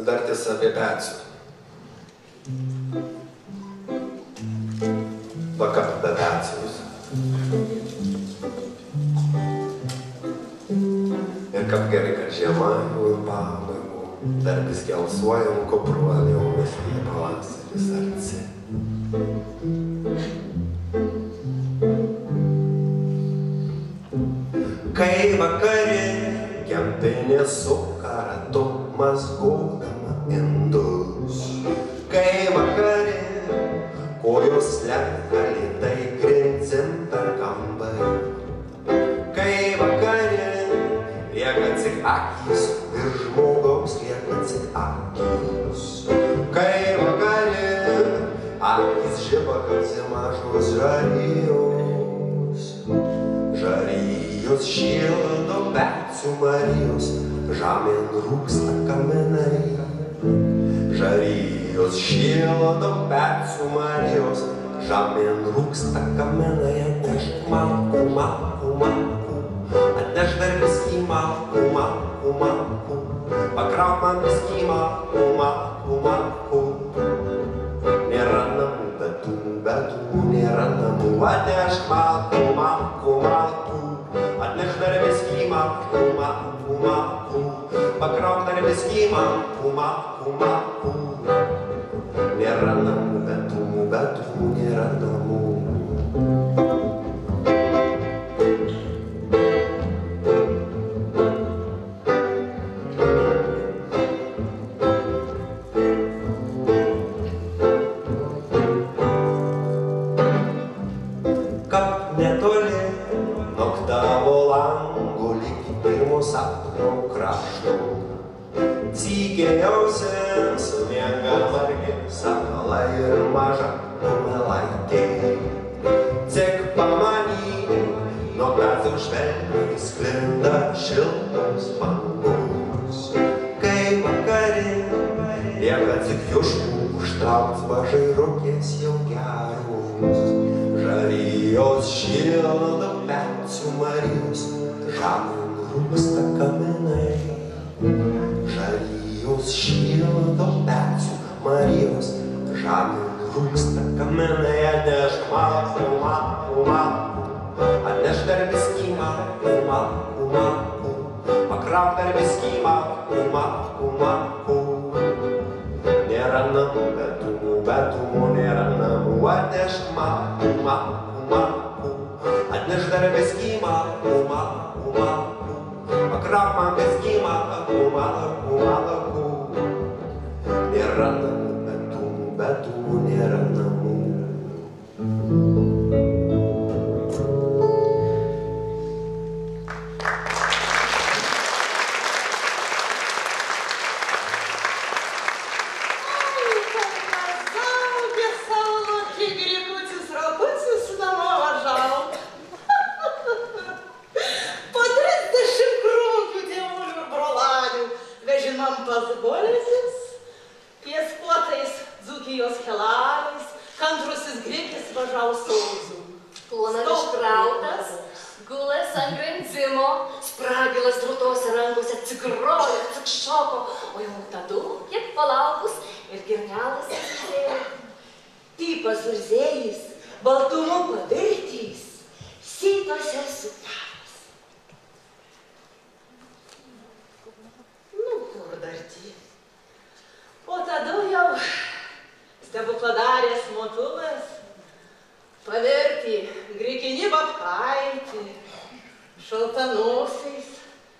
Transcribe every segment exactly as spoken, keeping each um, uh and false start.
dar tiesa apie Beacių. Vakar be Beacijos. Ir kaip gerai, kad žiema jau į pabaigų, dar vis kelsuojam kopruoliau, vis į pavasaris arci. Kai vakarė kempinė suka ratu mazgodama indus, kai vakarė kojos slenka lėtai grindzin per kambarį, kai vakarė lieka tik akys ir žmogaus lieka tik akys, kai vakarė akys žiba kaip mažos žarijos, žarijos šildo Beacių Marijos, žemėn rūksta kamenai, žarijos šildo Beacių Marijos, žemėn rūksta kamenai, atnešk malkų, malkų, malkų, atnešk dar viskį malkų, malkų, malkų, pakrauk man viskį malkų, malkų, malkų. Nėra namų, betų, betų, nėra namų, atnešk malkų, malkų, malkų, atnešk dar viskį malkų, malkų, malkų, pakrauk dar viskį malkų, malkų, malkų. Nėra namų, betų, betų, nėra namų.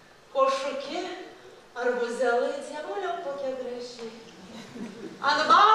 Ant